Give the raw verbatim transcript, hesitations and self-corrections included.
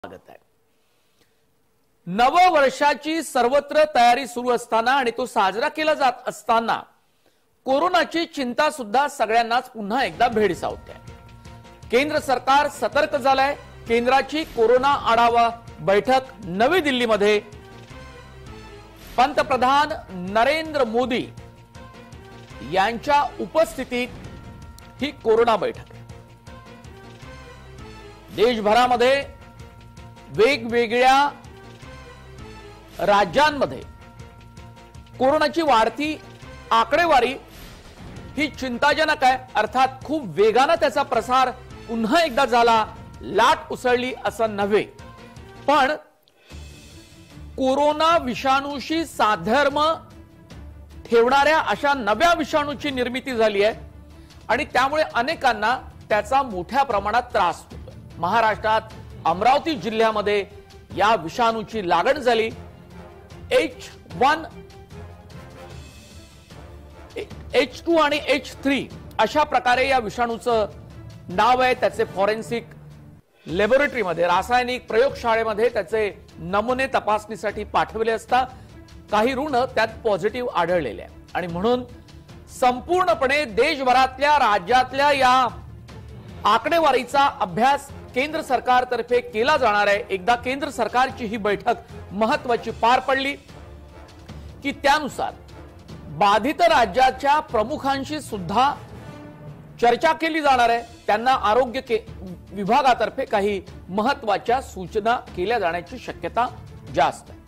स्वागत आहे। नव वर्षाची सर्वत्र तयारी सुरू असताना आणि तो साजरा केला जात असताना कोरोनाची चिंता सुद्धा सगळ्यांनाच पुन्हा एकदा भेडसावते आहे। केंद्र सरकार सतर्क झालंय। केंद्राची कोरोना आढावा बैठक नवी दिल्लीमध्ये पंतप्रधान नरेंद्र मोदी यांच्या उपस्थितीत ही कोरोना बैठक आहे। देशभरामध्ये वेगवेगळ्या राज्यांमध्ये कोरोनाची वाढती आकडेवारी ही चिंताजनक आहे। अर्थात खूप वेगाने त्याचा प्रसार पुन्हा एकदा झाला, लाट उसळली असं नव्हे, पण कोरोना विषाणूशी साधर्म ठेवणाऱ्या अशा नव्या विषाणूची निर्मिती झाली आहे आणि त्यामुळे अनेकांना त्याचा मोठ्या प्रमाणात त्रास होतो। महाराष्ट्रात अमरावती जिल्ह्यामध्ये या विषाणूची लागण झाली। एच वन एच टू आणि एच थ्री अशा प्रकारे या विषाणूचं नाव आहे। त्याचे फॉरेन्सिक लॅबोरेटरीमध्ये रासायनिक प्रयोगशाळेमध्ये त्याचे नमुने तपासणीसाठी पाठवले असता काही रुग्ण त्यात पॉझिटिव्ह आढळलेले आहे आणि म्हणून संपूर्णपणे देशभरातल्या राज्यातल्या या आकडेवारीचा अभ्यास केंद्र सरकारतर्फे केला जाणार आहे। एकदा केंद्र सरकारची ही बैठक महत्त्वाची पार पडली की त्यानुसार बाधित राज्याच्या प्रमुखांशी सुद्धा चर्चा केली जाणार आहे। त्यांना आरोग्य विभागातर्फे काही महत्त्वाच्या सूचना केल्या जाण्याची शक्यता जास्त आहे।